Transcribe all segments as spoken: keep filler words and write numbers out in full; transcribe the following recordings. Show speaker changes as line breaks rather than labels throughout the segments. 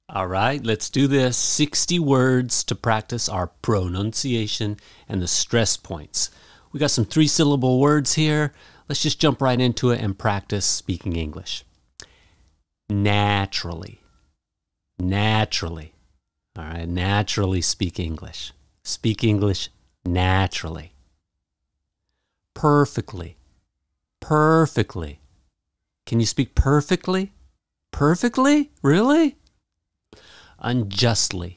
All right, let's do this. sixty words to practice our pronunciation and the stress points. We got some three-syllable words here. Let's just jump right into it and practice speaking English. Naturally. Naturally. All right, naturally speak English. Speak English naturally. Perfectly. Perfectly. Can you speak perfectly? Perfectly? Really? Unjustly.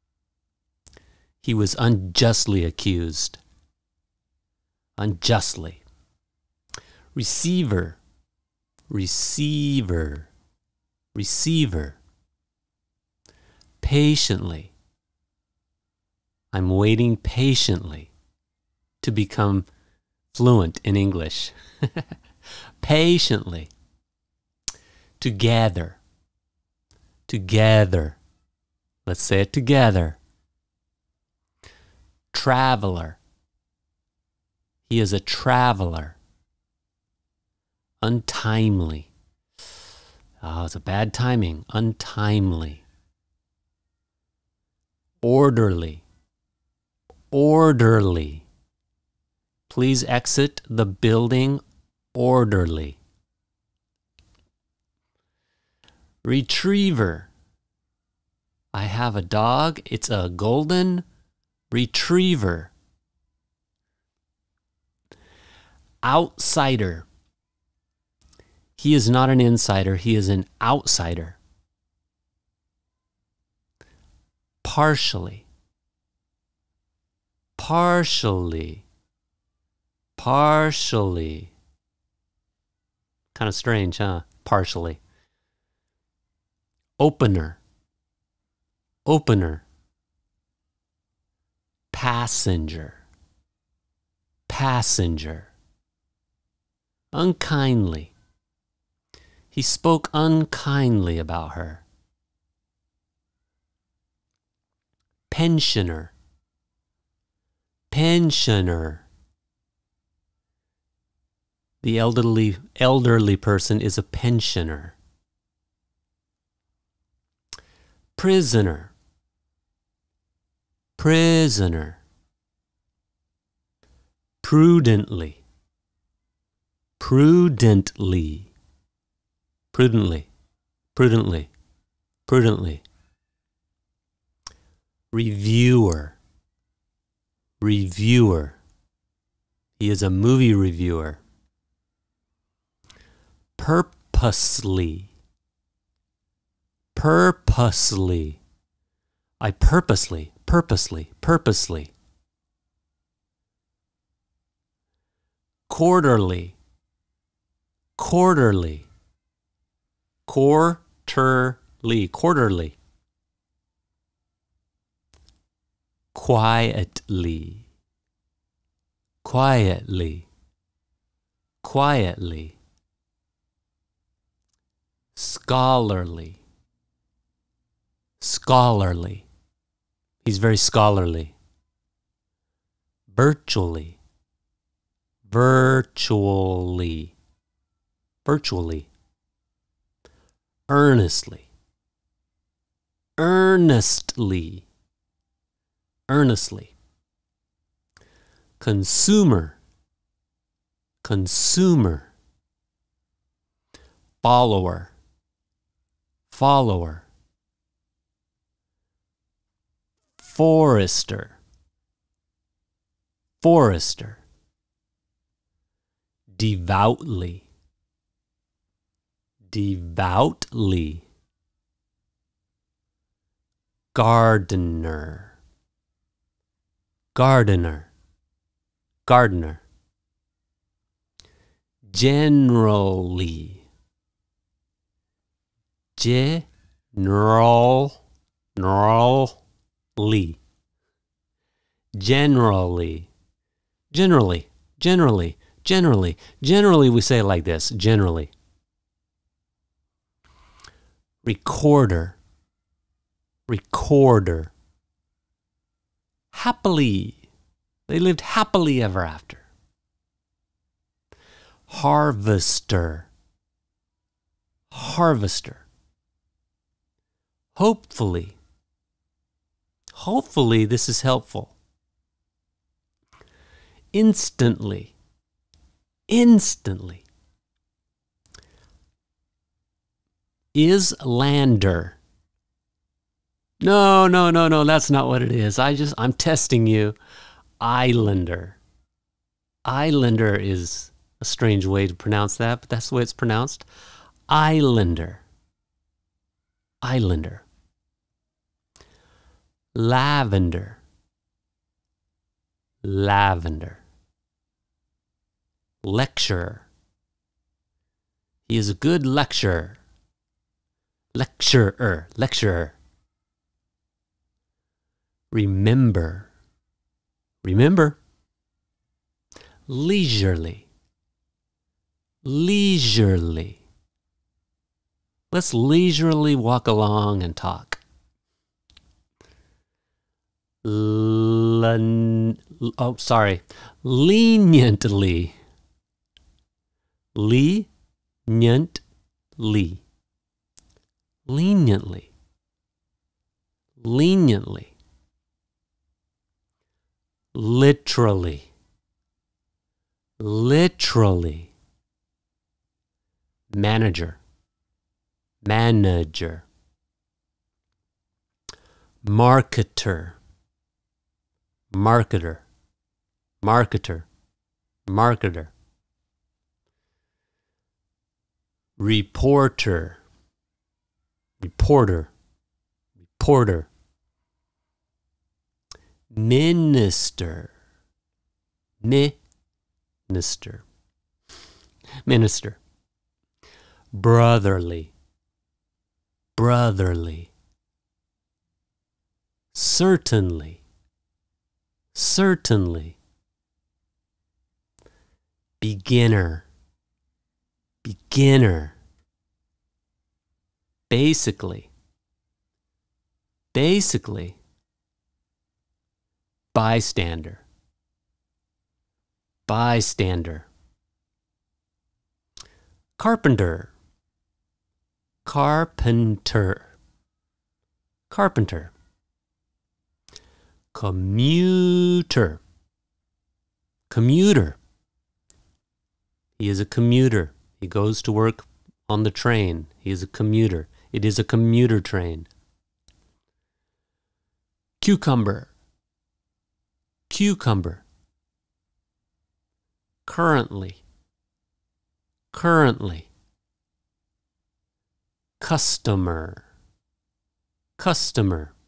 He was unjustly accused. Unjustly. Receiver. Receiver. Receiver. Patiently. I'm waiting patiently to become fluent in English. Patiently. Together. Together. Let's say it together. Traveler. He is a traveler. Untimely. Oh, it's a bad timing. Untimely. Orderly. Orderly. Please exit the building orderly. Retriever. I have a dog. It's a golden retriever. Outsider. He is not an insider. He is an outsider. Partially. Partially. Partially. Kind of strange, huh? Partially. Opener. Opener. Passenger. Passenger. Unkindly. He spoke unkindly about her. Pensioner. Pensioner. The elderly, elderly person is a pensioner. Prisoner. Prisoner. Prudently. Prudently. Prudently. Prudently. Prudently. Reviewer. Reviewer. He is a movie reviewer. Purposely. Purposely. I purposely, purposely, purposely. Quarterly. Quarterly. Quarterly. Quarterly. Quietly. Quietly. Quietly. Scholarly. Scholarly. He's very scholarly. Virtually. Virtually. Virtually. Earnestly. Earnestly. Earnestly. Consumer. Consumer. Follower. Follower. Forester. Forester. Devoutly. Devoutly. Gardener. Gardener. Gardener. Generally. General. Generally. Generally. Generally. Generally. Generally. Generally, we say it like this. Generally. Recorder. Recorder. Happily. They lived happily ever after. Harvester. Harvester. Hopefully. Hopefully this is helpful. Instantly. Instantly. Islander. No, no, no, no, that's not what it is. I just, I'm testing you. Islander. Islander is a strange way to pronounce that, but that's the way it's pronounced. Islander. Islander. Lavender. Lavender. Lecturer. He is a good lecturer. Lecturer. Lecturer. Remember. Remember. Leisurely. Leisurely. Let's leisurely walk along and talk. Len- oh, sorry. Leniently. Leniently. Leniently. Leniently. Literally. Literally. Manager. Manager. Marketer. Marketer. Marketer. Marketer. Reporter. Reporter. Reporter. Minister. Minister. Minister. Brotherly. Brotherly. Certainly. Certainly. Beginner. Beginner. Basically. Basically. Bystander. Bystander. Carpenter. Carpenter. Carpenter. Commuter. Commuter. He is a commuter. He goes to work on the train. He is a commuter. It is a commuter train. Cucumber. Cucumber. Currently. Currently. Customer. Customer.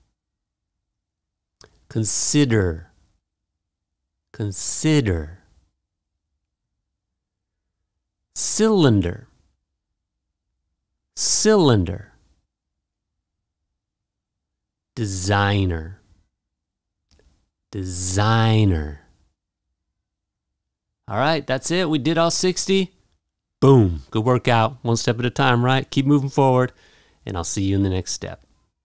Consider. Consider. Cylinder. Cylinder. Designer. Designer. All right, that's it. We did all sixty. Boom. Good workout. One step at a time, right? Keep moving forward, and I'll see you in the next step.